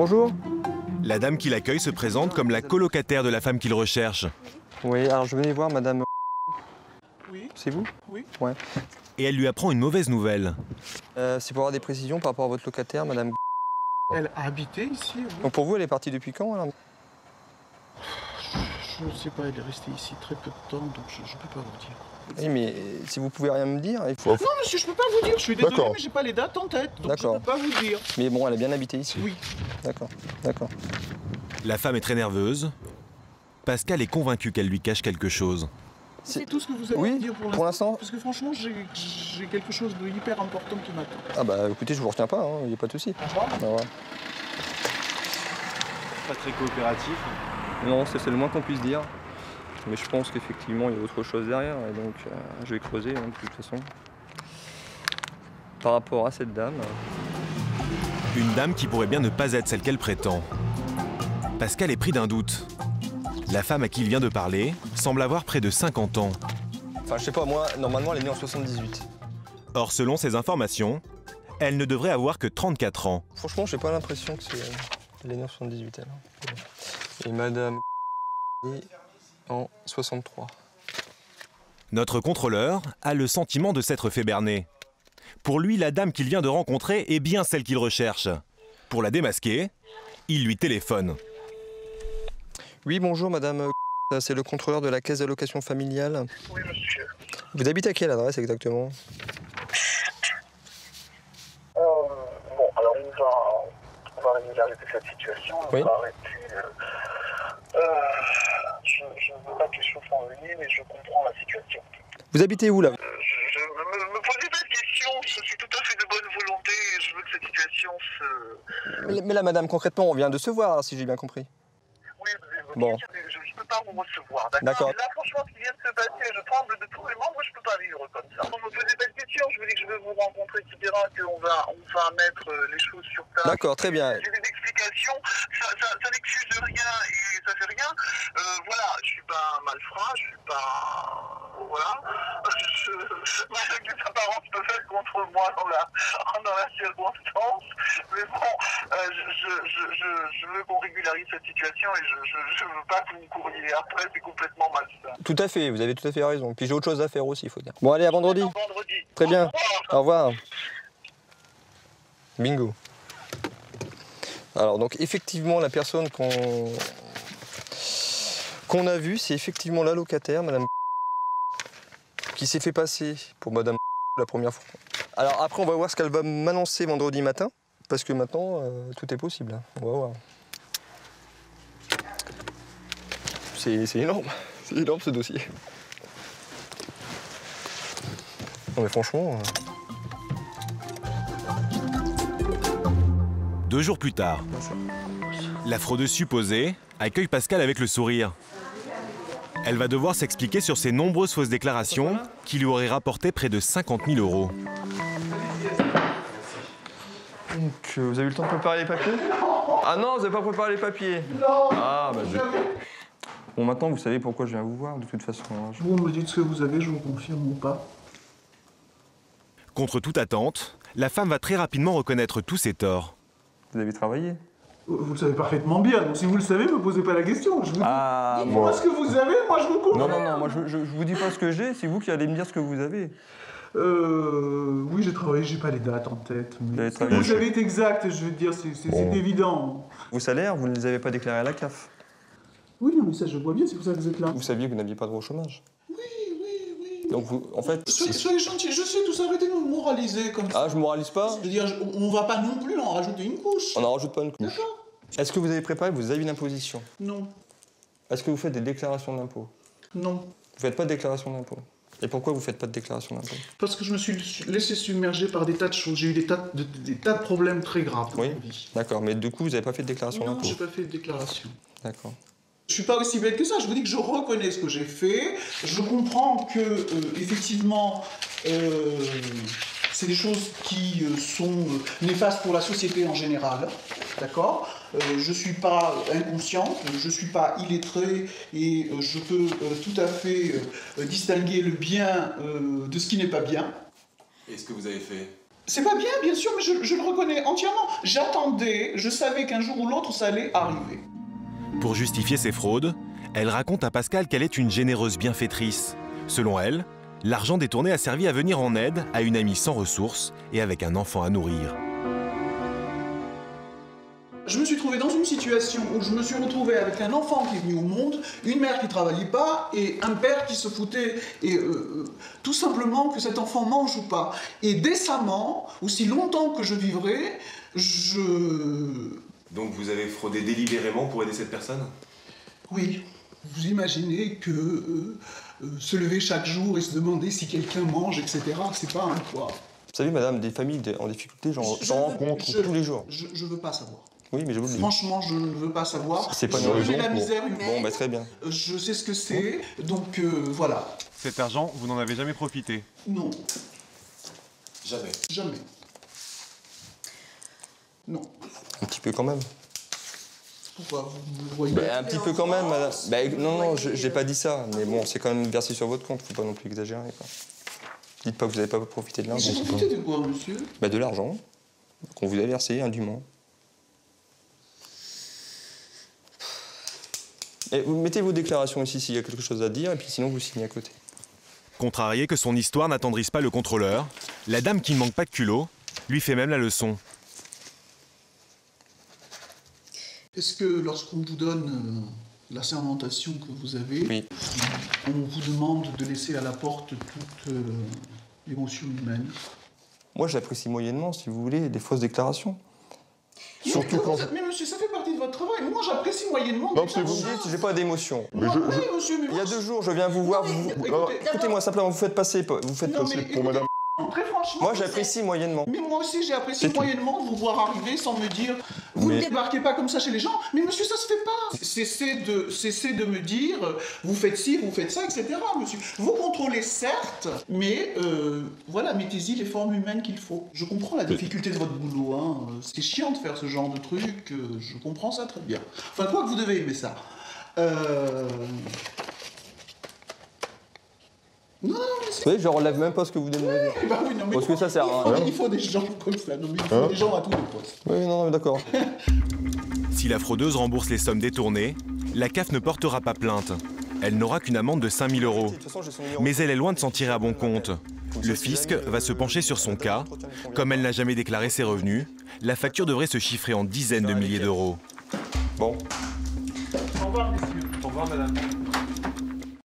Bonjour. La dame qui l'accueille se présente comme la colocataire de la femme qu'il recherche. Oui, alors je venais voir madame... Oui. C'est vous? Oui. Ouais. Et elle lui apprend une mauvaise nouvelle. C'est pour avoir des précisions par rapport à votre locataire, madame... Elle a habité ici, oui. Donc pour vous, elle est partie depuis quand alors? Je ne sais pas, elle est restée ici très peu de temps, donc je ne peux pas vous dire. Oui, mais si vous pouvez rien me dire, il faut... Non, monsieur, je ne peux pas vous dire, je suis désolé, D'accord. mais j'ai pas les dates en tête, donc je ne D'accord. peux pas vous dire. Mais bon, elle a bien habité ici. Oui. D'accord, d'accord. La femme est très nerveuse. Pascal est convaincu qu'elle lui cache quelque chose. C'est tout ce que vous avez Oui, à dire pour l'instant. Parce que franchement, j'ai quelque chose de hyper important qui m'attend. Ah bah écoutez, je vous retiens pas, il n'y a pas de souci. Au revoir. Au revoir. Pas très coopératif. Non, c'est le moins qu'on puisse dire. Mais je pense qu'effectivement, il y a autre chose derrière, et donc je vais creuser de toute façon. Par rapport à cette dame... Une dame qui pourrait bien ne pas être celle qu'elle prétend. Pascal est pris d'un doute. La femme à qui il vient de parler semble avoir près de 50 ans. Enfin, je sais pas, moi, normalement, elle est née en 78. Or, selon ses informations, elle ne devrait avoir que 34 ans. Franchement, j'ai pas l'impression que c'est... Elle est née en 78, elle. Et madame... est en 63. Notre contrôleur a le sentiment de s'être fait berner. Pour lui, la dame qu'il vient de rencontrer est bien celle qu'il recherche. Pour la démasquer, il lui téléphone. Oui, bonjour, madame... C'est le contrôleur de la caisse d'allocation familiale. Oui, monsieur. Vous habitez à quelle adresse exactement? Bon, alors on va régulariser cette situation. On Oui. va arrêter. Je ne veux pas que les choses s'ennuient, mais je comprends la situation. Vous habitez où, là? Me posez pas de questions, je suis tout à fait de bonne volonté et je veux que cette situation se... Mais là, madame, concrètement, on vient de se voir, si j'ai bien compris. Oui, Bon. je ne peux pas vous recevoir, d'accord? D'accord. Mais là, franchement, ce qui vient de se passer, je tremble de tous les membres, je ne peux pas vivre comme ça. Ne me posez pas de questions, je vous dis que je veux vous rencontrer, etc., qu'on va mettre les choses sur table. D'accord, très bien. J'ai des explications, ça n'excuse rien et ça fait rien. Voilà, je suis pas un malfrat, je suis pas... Voilà. Malgré que les apparences peuvent être contre moi dans la circonstance. Mais bon, je veux qu'on régularise cette situation et je veux pas que vous me courriez après, c'est complètement malsain. Tout à fait, vous avez tout à fait raison. Puis j'ai autre chose à faire aussi, il faut dire. Bon, allez, à vendredi. Vendredi. Très bien. Au revoir. Au revoir. Bingo. Alors, donc, effectivement, la personne qu'on a vue, c'est effectivement la locataire, madame qui s'est fait passer pour madame la première fois. Alors, après, on va voir ce qu'elle va m'annoncer vendredi matin, parce que maintenant, tout est possible. On va voir. C'est énorme. C'est énorme, ce dossier. Non, mais franchement... 2 jours plus tard, la fraudeuse supposée accueille Pascal avec le sourire. Elle va devoir s'expliquer sur ses nombreuses fausses déclarations qui lui auraient rapporté près de 50 000 €. Donc, vous avez eu le temps de préparer les papiers? Ah non, vous n'avez pas préparé les papiers? Non. Ah, bah Bon, maintenant, vous savez pourquoi je viens vous voir, de toute façon. Vous me dites ce que vous avez, je vous confirme ou pas. Contre toute attente, la femme va très rapidement reconnaître tous ses torts. Vous avez travaillé? Vous le savez parfaitement bien, donc si vous le savez, ne me posez pas la question. Je vous dis, dites-moi bon. ce que vous avez, moi je vous confirme. Non, moi je vous dis pas ce que j'ai, c'est vous qui allez me dire ce que vous avez. Oui, j'ai travaillé, j'ai pas les dates en tête. Mais ce que vous avez est exact, je veux dire, c'est évident. Vos salaires, vous ne les avez pas déclarés à la CAF. Oui, non, mais ça je vois bien, c'est pour ça que vous êtes là. Vous saviez que vous n'aviez pas droit au chômage. Oui. Donc vous, en fait... Soyez gentil, je sais, tout ça, arrêtez de me moraliser comme ça. Ah, je moralise pas? Je veux dire, on va pas non plus en rajouter une couche. On n'en rajoute pas une couche. D'accord. Est-ce que vous avez préparé vos avis d'imposition? Non. Est-ce que vous faites des déclarations d'impôts? Non. Vous faites pas de déclaration d'impôts. Et pourquoi vous faites pas de déclaration d'impôts? Parce que je me suis laissé submerger par des tas de choses. J'ai eu des tas de problèmes très graves dans ma vie. D'accord, mais du coup, vous n'avez pas fait de déclaration d'impôts? Non, j'ai pas fait de déclaration. D'accord. Je suis pas aussi bête que ça, je vous dis que je reconnais ce que j'ai fait, je comprends que, effectivement, c'est des choses qui sont néfastes pour la société en général, d'accord? Je suis pas inconscient, je suis pas illettré et je peux tout à fait distinguer le bien de ce qui n'est pas bien. Et ce que vous avez fait? C'est pas bien, bien sûr, mais je le reconnais entièrement. J'attendais, je savais qu'un jour ou l'autre, ça allait arriver. Pour justifier ses fraudes, elle raconte à Pascal qu'elle est une généreuse bienfaitrice. Selon elle, l'argent détourné a servi à venir en aide à une amie sans ressources et avec un enfant à nourrir. Je me suis trouvé dans une situation où je me suis retrouvé avec un enfant qui est venu au monde, une mère qui ne travaillait pas et un père qui se foutait, et tout simplement que cet enfant mange ou pas. Et décemment, aussi longtemps que je vivrai, Donc vous avez fraudé délibérément pour aider cette personne? Oui, vous imaginez que se lever chaque jour et se demander si quelqu'un mange, etc., c'est pas un poids. Vous savez, madame, des familles en difficulté, j'en rencontre tous les jours. Je veux pas savoir. Oui, mais je vous le dis. Franchement, je ne veux pas savoir. C'est pas une Je raison connais la pour- misère humaine. Bon, bah très bien. Je sais ce que c'est, donc voilà. Cet argent, vous n'en avez jamais profité? Non, Jamais. jamais. Non. Un petit peu quand même. Pourquoi vous me voyez? Un petit peu quand même, madame. Non, j'ai pas dit ça. Mais bon, c'est quand même versé sur votre compte, faut pas non plus exagérer, quoi. Dites pas que vous n'avez pas profité de Mais l'argent. j'ai profité de quoi, monsieur? De l'argent qu'on vous a versé indûment. Et vous mettez vos déclarations ici s'il y a quelque chose à dire, et puis sinon vous signez à côté. Contrarié que son histoire n'attendrisse pas le contrôleur, la dame qui ne manque pas de culot lui fait même la leçon. Est-ce que lorsqu'on vous donne la sermentation que vous avez, Oui. on vous demande de laisser à la porte toute émotion humaine? Moi, j'apprécie moyennement, si vous voulez, des fausses déclarations. Surtout quand... Mais monsieur, ça fait partie de votre travail. Moi, j'apprécie moyennement. Non, parce que vous me dites, j'ai pas d'émotion. Oui, monsieur, mais Il y a 2 jours, je viens vous voir. Écoutez-moi simplement, vous faites passer pour madame. Très franchement, Moi, j'apprécie moyennement. Mais moi aussi, j'ai apprécié C'est tout. moyennement de vous voir arriver sans me dire vous ne Mais- débarquez pas comme ça chez les gens. Mais monsieur, ça se fait pas. Cessez de me dire vous faites ci, vous faites ça, etc. Monsieur, vous contrôlez certes, mais voilà, mettez-y les formes humaines qu'il faut. Je comprends la difficulté de votre boulot. Hein. C'est chiant de faire ce genre de truc. Je comprends ça très bien. Enfin, quoi que vous devez aimer ça. Non, mais c'est... Vous voyez, je relève même pas ce que vous venez de me dire. Bah oui, non, mais Parce que ça sert à rien. il faut des gens comme ça. Non, mais il faut des gens à tous les postes. Oui, non, d'accord. Si la fraudeuse rembourse les sommes détournées, la CAF ne portera pas plainte. Elle n'aura qu'une amende de 5 000 €. Mais elle est loin de s'en tirer à bon compte. Le fisc va se pencher sur son cas. Comme elle n'a jamais déclaré ses revenus, la facture devrait se chiffrer en dizaines de milliers d'euros. Bon. Au revoir, messieurs. Au revoir, madame.